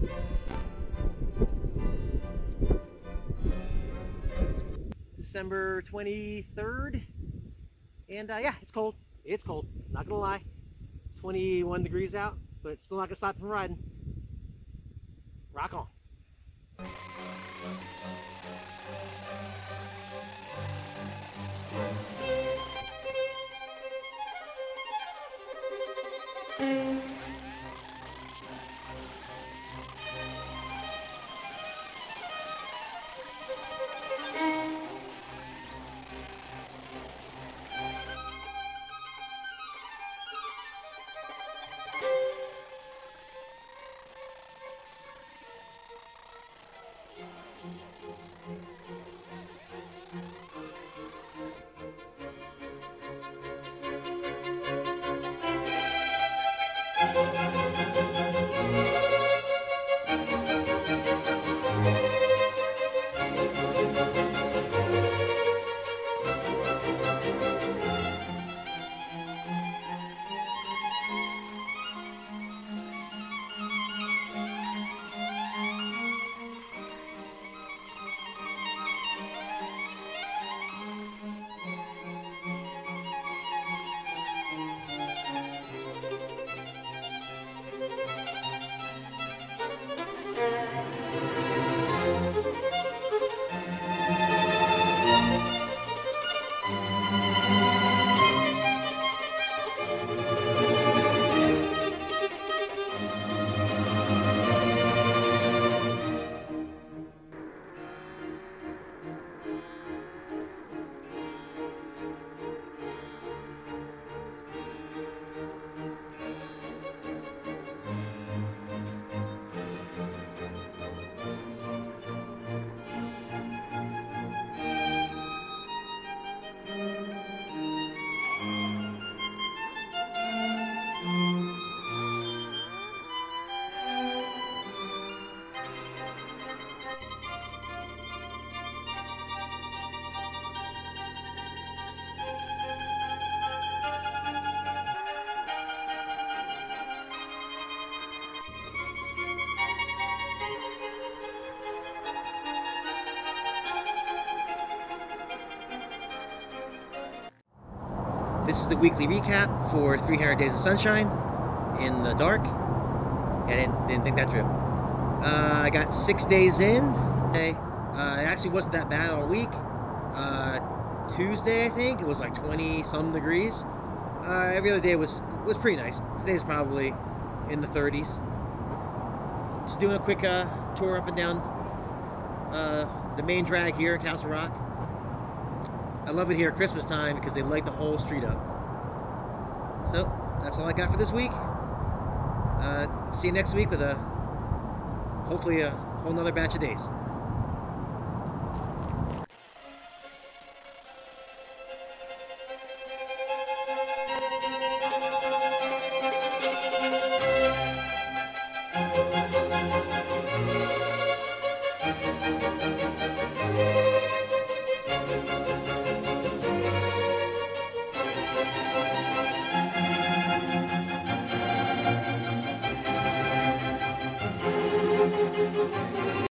December 23rd, and yeah, it's cold. It's cold, not gonna lie. It's 21 degrees out, but it's still not gonna stop from riding. Rock on. This is the weekly recap for 300 Days of Sunshine in the dark. Yeah, I didn't think that through. I got 6 days in. It actually wasn't that bad all week. Tuesday, I think, it was like 20-some degrees. Every other day was pretty nice. Today's probably in the 30s. Just doing a quick tour up and down the main drag here in Castle Rock. I love it here at Christmas time because they light the whole street up. So, that's all I got for this week. See you next week with hopefully a whole nother batch of days.